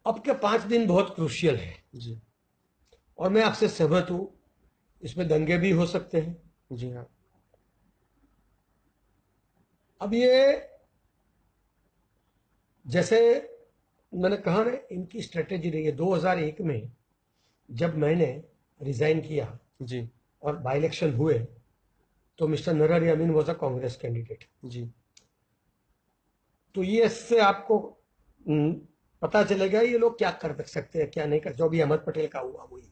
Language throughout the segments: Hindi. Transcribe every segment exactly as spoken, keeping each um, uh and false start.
अब के पांच दिन बहुत क्रूशियल है जी और मैं आपसे सहमत हूं, इसमें दंगे भी हो सकते हैं। जी हाँ अब ये जैसे मैंने कहा ना, इनकी स्ट्रेटेजी रही है। दो हज़ार एक में जब मैंने रिजाइन किया जी और बाई इलेक्शन हुए तो mister Narhari Amin was a Congress candidate. जी तो ये इससे आपको हम्म, पता चलेगा ये लोग क्या कर सकते हैं क्या नहीं कर। जो भी अहमद पटेल का हुआ वही।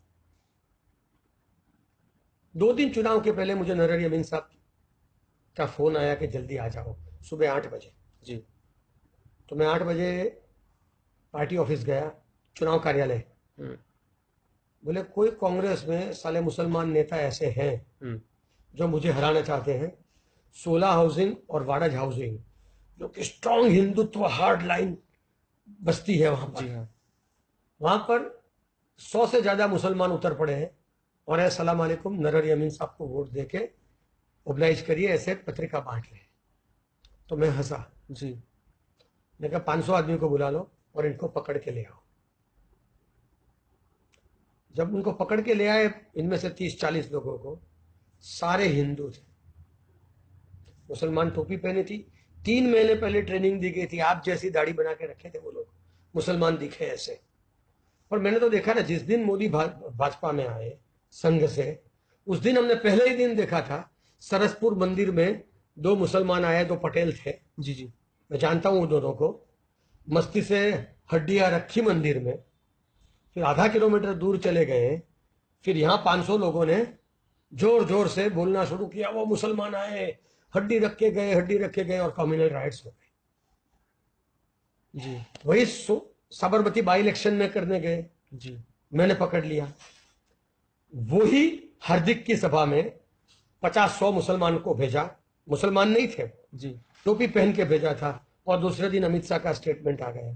दो दिन चुनाव के पहले मुझे नरहरि अमीन साहब का फोन आया कि जल्दी आ जाओ, सुबह आठ बजे। जी तो मैं आठ बजे पार्टी ऑफिस गया, चुनाव कार्यालय। हम्म बोले कोई कांग्रेस में साले मुसलमान नेता ऐसे हैं हम्म जो मुझे हराना चाहते हैं। सोलह हाउसिंग और वाडज हाउसिंग जो कि स्ट्रांग हिंदुत्व हार्ड लाइन बस्ती है वहां जी पर, हाँ वहां पर सौ से ज्यादा मुसलमान उतर पड़े हैं और अस्सलाम वालेकुम नरहरि अमीन साहब को वोट देके ओब्लाइज करिए, ऐसे पत्रिका बांट रहे हैं। तो मैं हंसा। जी मैं कहा पांच सौ आदमी को बुला लो और इनको पकड़ के ले आओ। जब उनको पकड़ के ले आए, इनमें से तीस चालीस लोगों को, सारे हिंदू थे। मुसलमान टोपी पहनी थी, तीन महीने पहले ट्रेनिंग दी गई थी, आप जैसी दाढ़ी बना के रखे थे वो लोग, मुसलमान दिखे ऐसे। पर मैंने तो देखा ना, जिस दिन मोदी भाजपा में आए संघ से, उस दिन हमने पहले ही दिन देखा था सरसपुर मंदिर में दो मुसलमान आए, दो पटेल थे। जी जी मैं जानता हूं उन दोनों को। मस्ती से हड्डियां रखी मंदिर में, फिर आधा किलोमीटर दूर चले गए। फिर यहाँ पांच सौ लोगों ने जोर जोर से बोलना शुरू किया, वो मुसलमान आए, हड्डी रख के गए, हड्डी रख के गए, और कम्युनल राइट्स हो गए। जी वही साबरमती बाई इलेक्शन में करने गए, जी मैंने पकड़ लिया। वही हार्दिक की सभा में पचास सौ मुसलमान को भेजा, मुसलमान नहीं थे, जी टोपी पहन के भेजा था, और दूसरे दिन अमित शाह का स्टेटमेंट आ गया।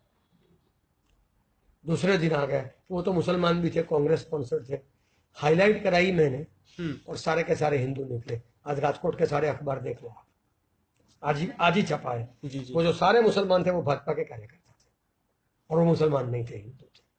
दूसरे दिन आ गया, वो तो मुसलमान भी थे, कांग्रेस स्पॉन्सर थे। हाईलाइट कराई मैंने हम्म और सारे के सारे हिंदू निकले। आज राजकोट के सारे अखबार देख लो आप, आज ही आज ही छपा है। जी जी वो जो सारे मुसलमान थे वो भाजपा के कार्यकर्ता थे और वो मुसलमान नहीं थे, हिंदू थे।